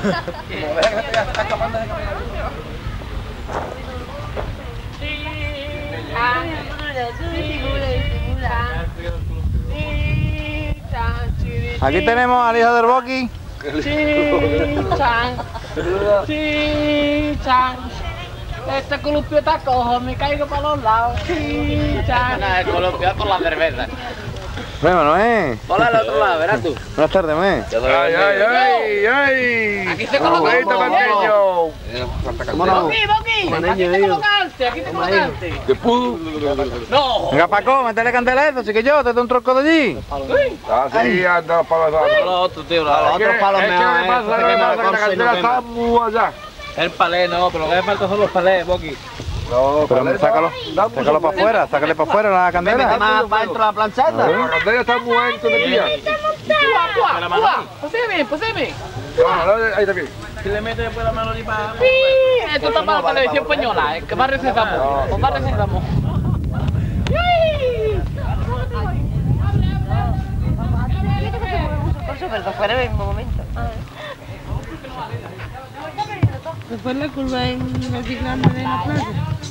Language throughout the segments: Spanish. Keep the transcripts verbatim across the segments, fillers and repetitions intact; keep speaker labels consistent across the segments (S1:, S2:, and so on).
S1: Aquí tenemos al hijo del Boqui.
S2: Chan, chan. Este columpio está cojo, me caigo para los lados. Chan.
S3: El columpio por la cerveza.
S1: Vemos, ¿no es?
S3: Hola al otro lado, verás tú.
S1: Buenas tardes, ¿me?
S4: ¡Ay, ay, ay, ay!
S2: Aquí se coloca un
S4: pequeño!
S2: Boqui, Boqui, aquí te colocaste, aquí te colocaste.
S4: ¿De pu?
S2: No.
S1: Venga, Paco, métele candela a eso, así que yo te doy un troco de allí.
S4: Así anda los palos.
S3: Los otros, tío, los otros palos me
S4: ¿Qué le pasa? ¿Qué le pasa? Que la cantera está muy allá.
S3: El palé, no, pero lo que me falta son los palés, Boqui.
S4: No,
S1: Pero me sácalo, sácalo para afuera, sácale para afuera la candela.
S3: Más para dentro de la plancheta.
S4: La cantera está muy alto de día.
S2: Pua, pua, pua. Poseme, poseme.
S4: Ahí está bien.
S3: Si le metes después la mano y para...
S2: Sí, esto está para la televisión española, que más recetamos, pues más recetamos.
S5: Pero fuera en el mismo momento.
S6: Después la curva en el grande de la playa.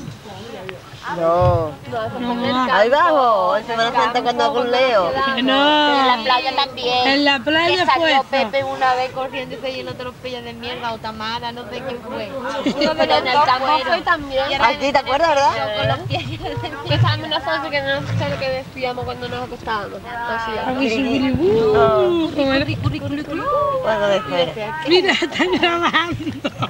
S5: No. Ahí abajo, en Semana Santa cuando hago un leo.
S6: No.
S7: En la playa también.
S6: En la
S7: Que
S6: playa
S7: salió
S6: fue.
S7: Pepe una vez corriendo y se llenó todos los pillos de mierda, o Tamara, no sé quién fue. Pero en el Tacuero también.
S5: Aquí, ¿te acuerdas, verdad?
S7: Con los pies llenos de mierda.
S8: Que estábamos nosotros que no sé lo que decíamos cuando nos acostábamos. Así,
S6: Aquí subiribú.
S5: Bueno, después.
S6: Mira, están grabando.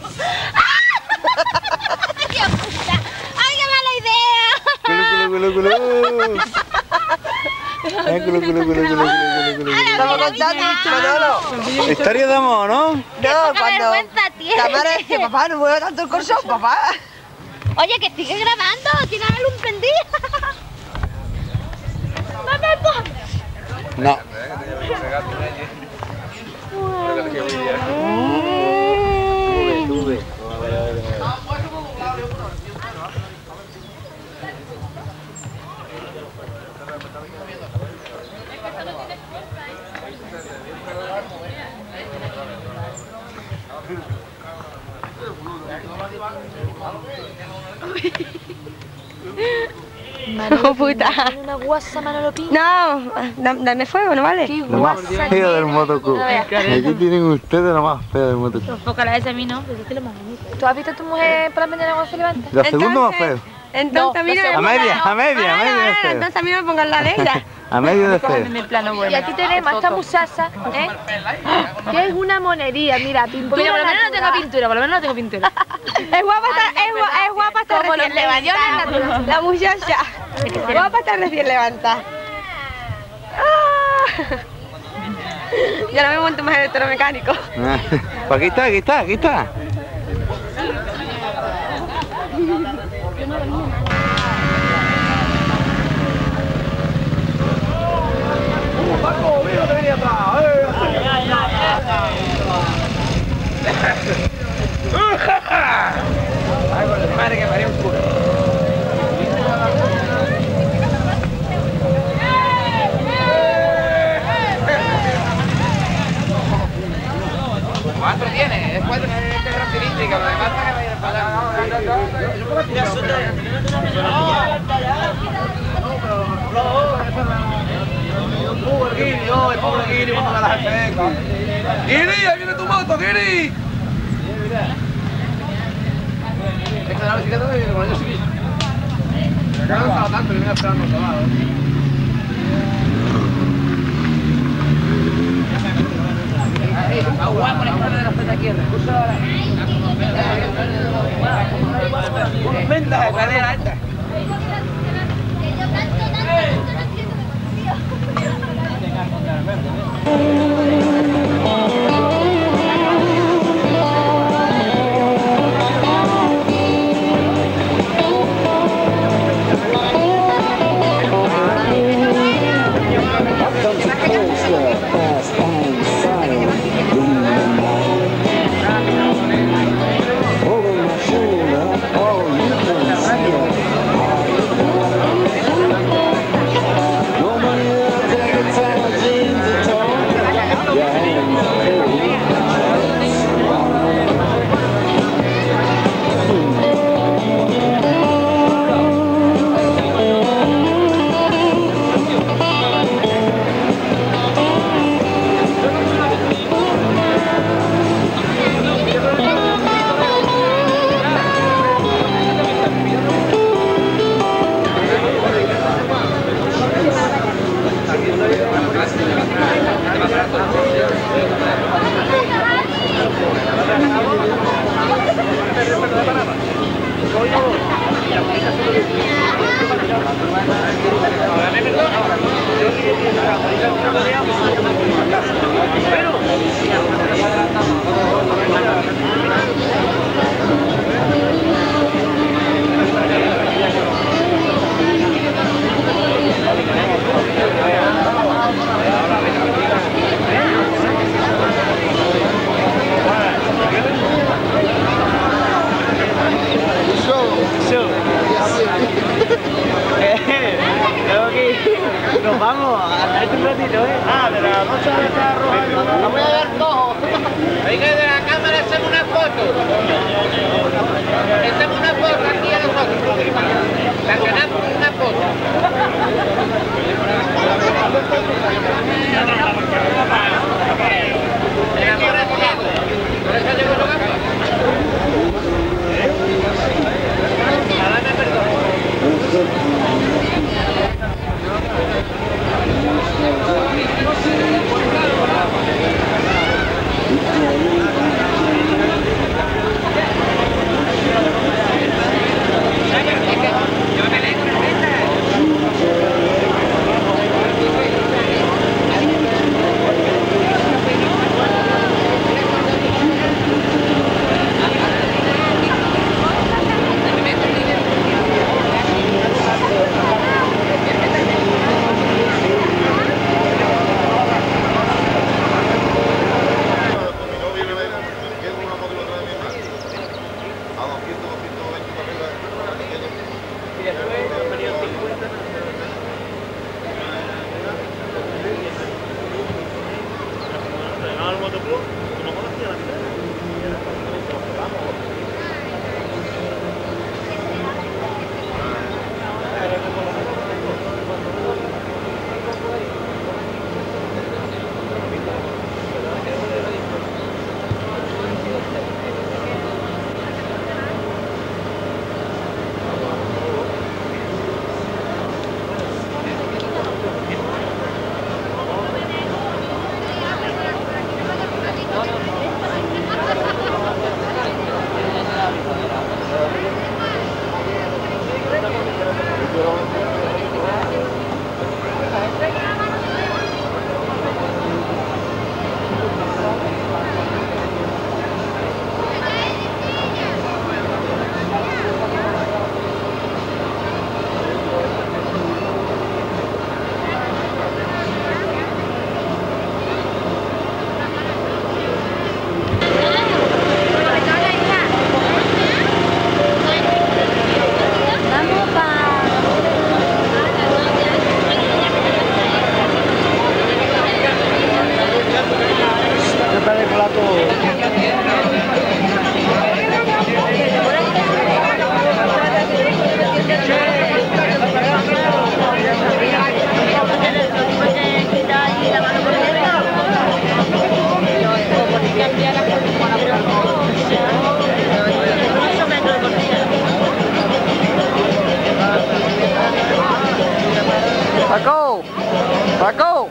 S7: ¡Ay, qué mala idea!
S1: Culo, culo, culo, culo. Ay, culo, culo, culo, culo, culo, culo.
S5: Estamos contando, Manolo.
S1: Historia de amor, ¿no?
S5: No,
S7: Qué
S5: cuando
S7: vergüenza tiene.
S5: Tamara dice, papá, no muevo tanto el colchón, papá.
S7: Oye, que sigue grabando, tiene la luz prendida. ¡No me pongas!
S1: No.
S5: Oh, puta.
S8: Una guasa, Manolo Pi.
S5: No, da- dame fuego, ¿no vale?
S1: Lo más feo del motoclub. Aquí tienen ustedes lo más feo del motoclub.
S6: Ojalá ese a mí no, pero este es lo más bonito.
S8: ¿Tú has visto a tu mujer por la mañana cuando se levanta?
S1: Lo segundo más feo.
S5: Entonces a mí no me
S1: A
S5: pongas-
S1: media, a media, a
S5: Bueno,
S1: media de
S5: bueno,
S1: feo.
S5: entonces a mí no me pongan la de ella.
S1: A medio de feo.
S6: En el plano
S8: Y
S6: bueno.
S8: aquí tenemos esta muchacha, ¿eh? Que es una monería, mira, pintura.
S6: Pues mira, por lo menos no
S8: natural.
S6: tengo pintura, por lo menos no tengo pintura.
S5: Es guapa, está, es, gua- es guapa hasta
S8: Como los
S5: recién levantada.
S8: levantados.
S5: La muchacha. Guapa está recién levantada. Ah. Ya no me monto más electromecánico.
S1: Pues aquí está, aquí está, aquí está.
S4: ¡Paco, mira que venía atrás!
S3: Ay, con la madre que parió un culo. ¿Cuánto tiene? Es cuatro cilíndrica, lo demás está que va a ir para allá.
S4: ¡Giri, ahí viene tu moto, Giri!
S3: Es que la bicicleta no viene con ellos, sí. Acá no estaba tanto, que me iba esperando el trabajo. Está guapo la escuela de la petaquierra. Venga, la escalera esta.
S2: Nos vamos, hasta este un ratito, ¿eh? Ah, de la noche de esta roja.
S7: Lo voy a ver todo.
S3: Venga, de la cámara, hacemos una foto. Hacemos una foto aquí a nosotros. La ganamos una foto. Por eso llevo los gafas. Dame perdón.
S2: Paco, Paco.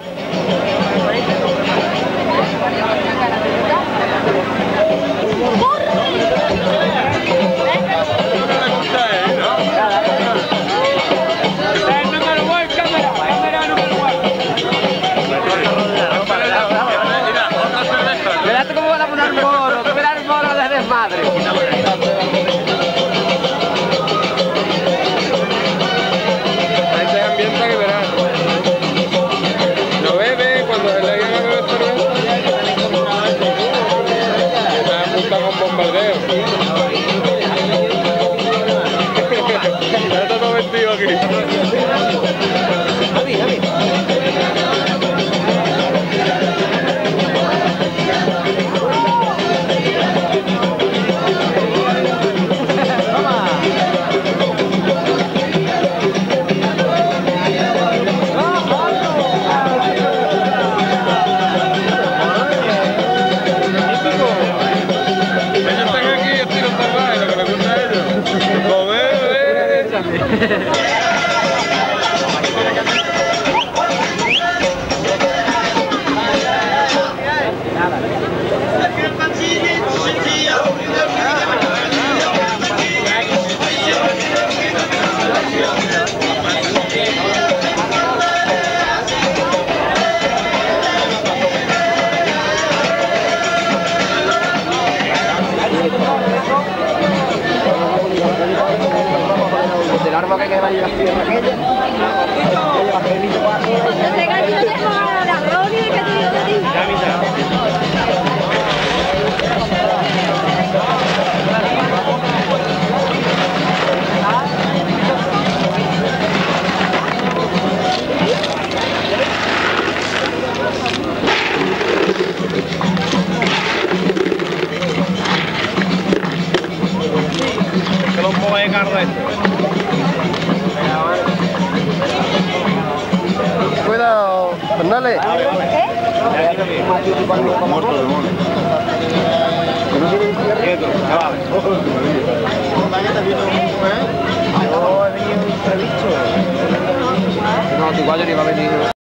S3: Verás cómo van a poner moro, tú verás el moro de desmadre.
S4: Este ambiente que verás. No bebe cuando se le hagan a beber cerveza. Está apuntado con bombardeo. Está todo vestido aquí.
S2: Javi, Javi. Del árbol que va a llevar tierra aquella.
S8: No te calles, no te jodas, la gloria que te dio de ti.
S3: carro este. Cuidado, Fernales.
S1: Muerto de mono.
S3: Quieto, chaval. No, tu guayo ni va a venir.